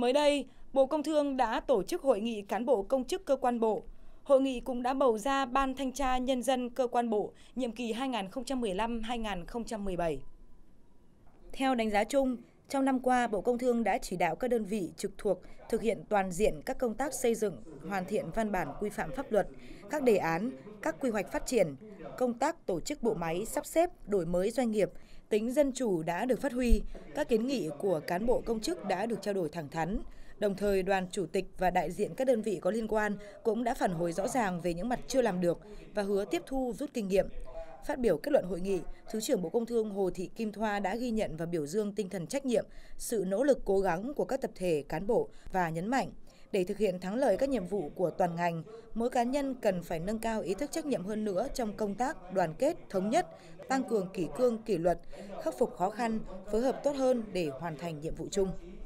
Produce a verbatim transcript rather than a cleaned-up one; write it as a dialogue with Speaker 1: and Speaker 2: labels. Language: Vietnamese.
Speaker 1: Mới đây, Bộ Công Thương đã tổ chức hội nghị cán bộ công chức cơ quan bộ. Hội nghị cũng đã bầu ra Ban Thanh tra Nhân dân cơ quan bộ nhiệm kỳ hai nghìn không trăm mười lăm đến hai nghìn không trăm mười bảy. Theo đánh giá chung, trong năm qua, Bộ Công Thương đã chỉ đạo các đơn vị trực thuộc thực hiện toàn diện các công tác xây dựng, hoàn thiện văn bản quy phạm pháp luật, các đề án, các quy hoạch phát triển, công tác tổ chức bộ máy, sắp xếp, đổi mới doanh nghiệp, tính dân chủ đã được phát huy, các kiến nghị của cán bộ công chức đã được trao đổi thẳng thắn. Đồng thời, đoàn chủ tịch và đại diện các đơn vị có liên quan cũng đã phản hồi rõ ràng về những mặt chưa làm được và hứa tiếp thu rút kinh nghiệm. Phát biểu kết luận hội nghị, Thứ trưởng Bộ Công Thương Hồ Thị Kim Thoa đã ghi nhận và biểu dương tinh thần trách nhiệm, sự nỗ lực cố gắng của các tập thể cán bộ và nhấn mạnh, để thực hiện thắng lợi các nhiệm vụ của toàn ngành, mỗi cá nhân cần phải nâng cao ý thức trách nhiệm hơn nữa trong công tác đoàn kết, thống nhất, tăng cường kỷ cương kỷ luật, khắc phục khó khăn, phối hợp tốt hơn để hoàn thành nhiệm vụ chung.